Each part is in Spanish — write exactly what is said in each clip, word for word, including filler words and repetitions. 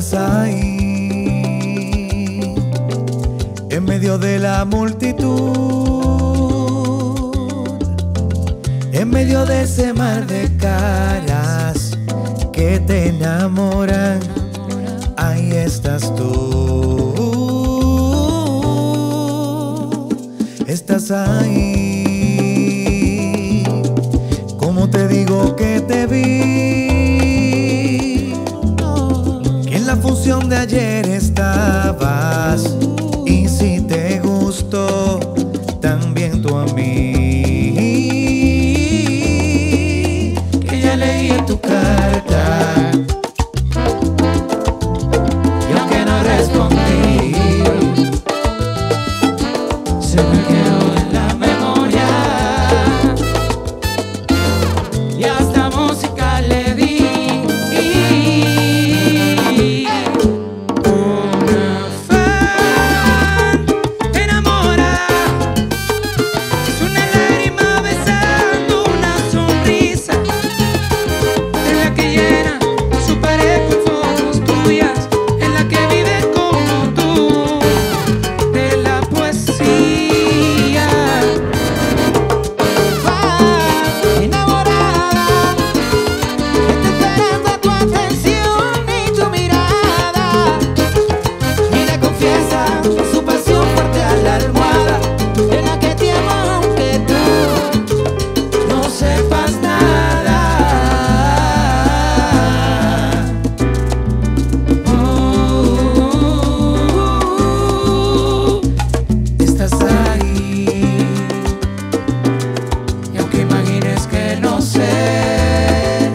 estás ahí, en medio de la multitud, en medio de ese mar de caras que te enamoran. Ahí estás tú, estás ahí. ¿Cómo te digo que te vi? Que en la función de ayer estabas, y si te gustó también tú a mí, que ya leí en tu carta, y aunque no respondí, se me quedó en la memoria, y hasta música le di. Una fan enamorada, es una lágrima besando una sonrisa, en la que llena su pared con fotos tuyas, en la que vive como tú, de la poesía. Fan enamorada, está esperando tu atención y tu mirada, y le confiesa su pasión fuerte a la almohada, en la que te ama aunque tú No sepas nada. Oh, estás ahí, y aunque imagines que no sé,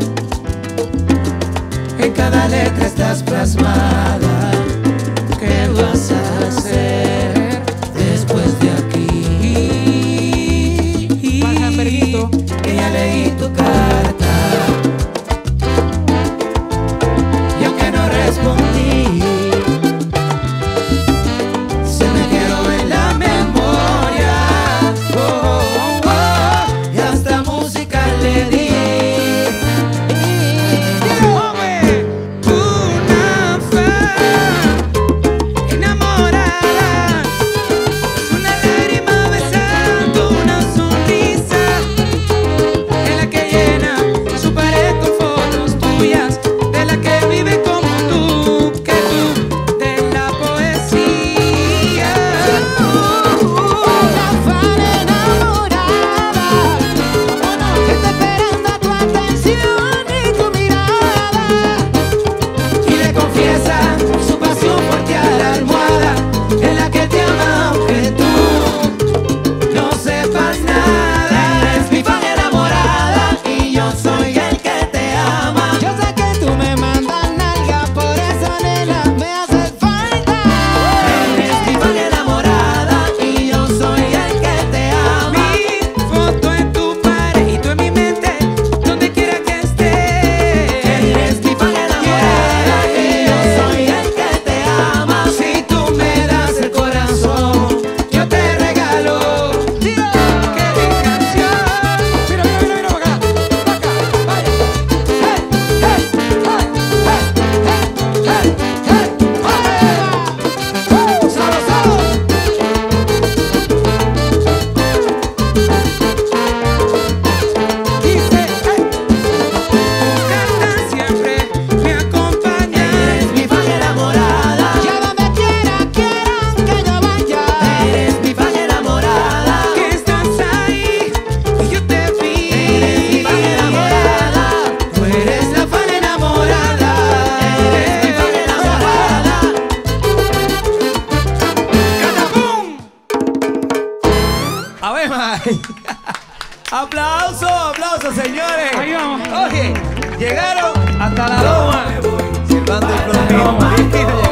en cada letra estás plasmada. ¿Qué vas a hacer después de aquí? Baja, Berguito. Que ya leí tu carta, y aunque no respondí, se me quedó en la memoria. Oh, oh, oh, y hasta música le di. Una fan enamorada, es una lágrima besando una sonrisa, en la que llena su pared con fotos tuyas, de la que vive como tú, que tú, de la poesía. Una fan enamorada, que está esperando tu atención y tu mirada, Y le confiesa su pasión fuerte a la almohada, en la que te ama aunque tú no sepas nada. Eres mi fan enamorada y yo soy el que te ama. yo sé que tú me mandas nalga, por eso nena me haces falta. Eres mi fan enamorada y yo soy el que te ama. Mi foto en tu pared y tú en mi mente, donde quiera que estés. Eres mi fan enamorada y yo soy el que te ama. Si tú me das el corazón, yo te regalo. Tiro. ¡Qué bien canción! Mira, mira, mira, mira para acá, para acá, vaya. Hey, hey, hey, hey, hey, hey, hey, hey. Solo, solo. Dice, hey. Tus cartas siempre me acompañan. Eres mi fan enamorada. Y a donde quiera, quieran que yo vaya. Eres mi fan enamorada. Que estás ahí y yo te vi. Eres mi fan enamorada. Tú eres la fan enamorada. Eres mi fan enamorada. ¡Catapum! A ver, Mike. Aplauso, aplauso, señores. Ahí vamos. Oye, llegaron hasta la loma. Silbando el flamenco.